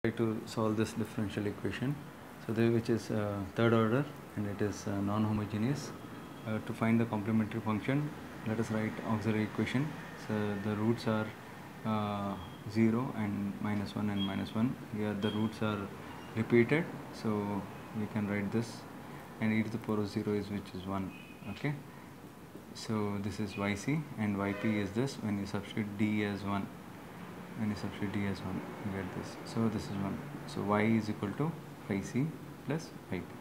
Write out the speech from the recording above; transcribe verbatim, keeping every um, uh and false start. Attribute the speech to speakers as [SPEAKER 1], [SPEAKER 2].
[SPEAKER 1] Try to solve this differential equation, so the, which is uh, third order and it is uh, non-homogeneous. Uh, to find the complementary function, let us write auxiliary equation. So the roots are uh, zero and minus one and minus one. Here the roots are repeated, so we can write this, and e to the power of zero is which is one. Okay, so this is yc and yp is this. When you substitute d as one, when you substitute d as one, you get this. So this is one. So y is equal to phi c plus yp.